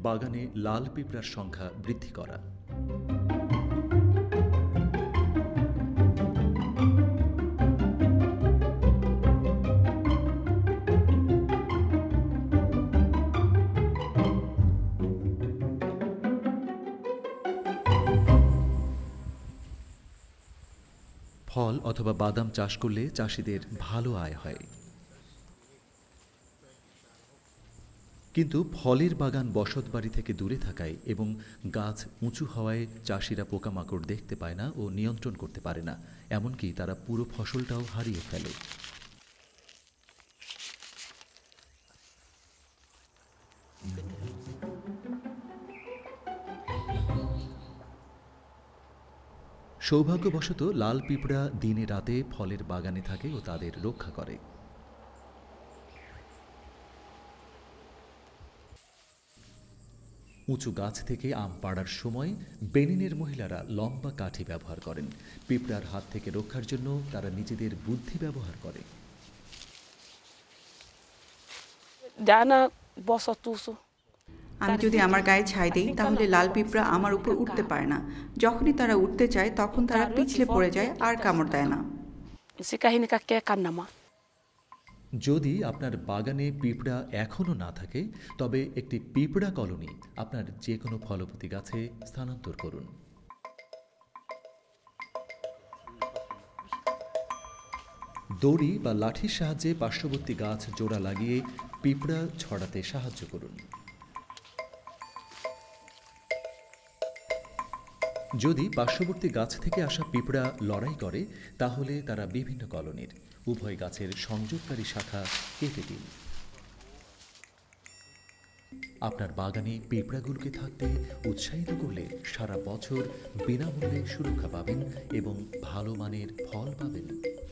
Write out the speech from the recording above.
বাগানে লাল পিঁপড়ার সংখ্যা বৃদ্ধি করা। ফল অথবা বাদাম চাষ করলে চাষিদের ভালো আয় হয়, কিন্তু ফলের বাগান বসতবাড়ি থেকে দূরে থাকায় এবং গাছ উঁচু হওয়ায় চাষিরা পোকামাকড় দেখতে পায় না ও নিয়ন্ত্রণ করতে পারে না, এমনকি তারা পুরো ফসলটাও হারিয়ে ফেলে। সৌভাগ্যবশত লাল পিঁপড়া দিনে রাতে ফলের বাগানে থাকে ও তাদের রক্ষা করে। উঁচু গাছ থেকে আম পাড়ার সময় বেনিনের মহিলারা লম্বা কাঠি ব্যবহার করেন। পিঁপড়ার হাত থেকে রক্ষার জন্য তারা নিজেদের বুদ্ধি ব্যবহার করে। আমি যদি আমার গায়ে ছাই দিই তাহলে লাল পিঁপড়া আমার উপর উঠতে পারে না। যখনই তারা উঠতে চায় তখন তারা পিছলে পড়ে যায় আর কামড় দেয় না। যদি আপনার বাগানে পিঁপড়া এখনো না থাকে তবে একটি পিঁপড়া কলোনি আপনার যে কোনো ফলবতী গাছে স্থানান্তর করুন। দড়ি বা লাঠির সাহায্যে পার্শ্ববর্তী গাছ জোড়া লাগিয়ে পিঁপড়া ছড়াতে সাহায্য করুন। যদি পার্শ্ববর্তী গাছ থেকে আসা পিঁপড়া লড়াই করে তাহলে তারা বিভিন্ন কলোনির উভয় গাছের সংযোগকারী শাখা কেটে দিন। আপনার বাগানে পিঁপড়াগুলোকে থাকতে উৎসাহিত করলে সারা বছর বিনামূল্যে সুরক্ষা পাবেন এবং ভালো মানের ফল পাবেন।